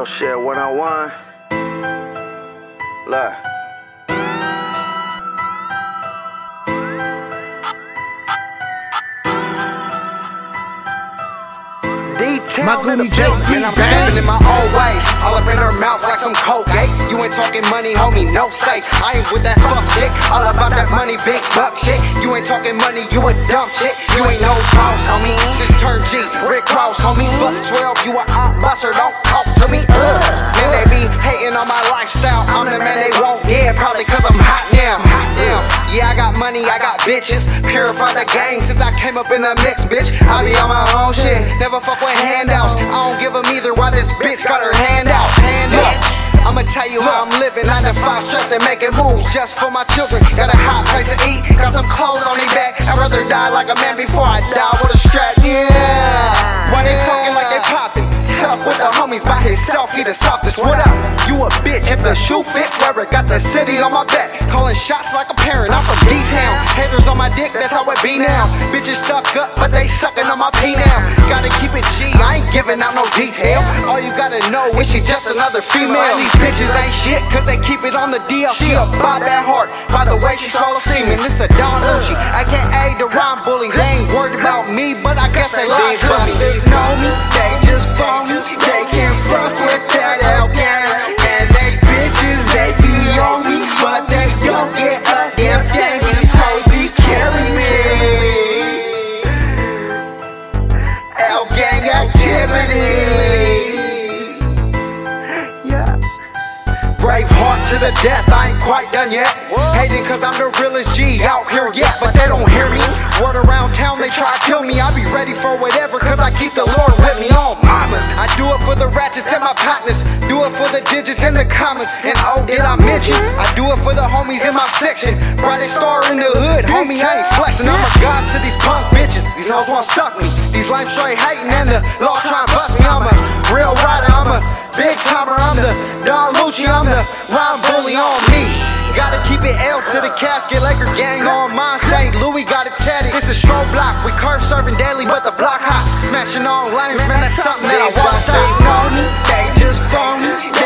Real shit 101. Look. My Goonie JP, and I'm standing in my old ways, all up in her mouth like some Colgate. You ain't talking money, homie, no say. I ain't with that fuck shit, all about that money, big buck shit. You ain't talking money, you a dumb shit. You ain't no boss, homie. Since turn G, Rick Ross, homie. Fuck 12, you a op buster, don't talk to me. Man, they be hating on my lifestyle. I'm the man they won't dare, probably cause I'm hot now. Yeah, I got money, I got bitches. Purified the game since I came up in the mix, bitch. I be on my own shit, never fuck with handouts. I don't give them either why this bitch got her hand out. Look, I'ma tell you how I'm living. 9 to 5 stressing, making moves just for my children. Got a hot place to eat, got some clothes on their back. I'd rather die like a man before I die with a strap. Yeah, why they talking like they poppin'? Tough with the homies, by himself, he the softest. What up? You a bitch if the shoe fit, wear it. Got the city on my back, calling shots like a parent. I'm from D-Town, haters on my dick, that's how it be now. Bitches stuck up, but they sucking on my P now. Gotta keep it G, I ain't giving out no detail. All you gotta know is she just another female. And these bitches ain't shit, cause they keep it on the DL. She a by that heart, by the way she swallow semen. This a Don Lucci, aka the rhyme bully. They ain't worried about me, but I guess they lied to me. They know me, they just phone me. They can't fuck with that L gang. And they bitches, they be on me, but they don't get a damn thing. These hoes be killing me. L gang activity. Yeah. Brave heart to the death, I ain't quite done yet. Hating cause I'm the realest G out here yet, but they don't hear me. Word around town, they try to kill me. I be ready for whatever cause I keep the Lord with me. Oh mamas, I do it for the ratchets and my partners. Do it for the digits and the commas. And oh, did I mention, I do it for the homies in my section. Brightest star in the hood, homie, I ain't flexing. I'm a god to these punk bitches, these hoes wanna suck me. These lame straight hating and the law trying to bust me. I'm a real rider, I'm a big timer, I'm the Don Lucci, I'm the rhyme bully on me. Gotta keep it L's to the casket, Laker gang on mine. St. Louis got it tatted. This is strobe block, we curve serving daily, but the block hot. Smashing all lanes, man, that's something that I won't stop. They know me, they just phone me.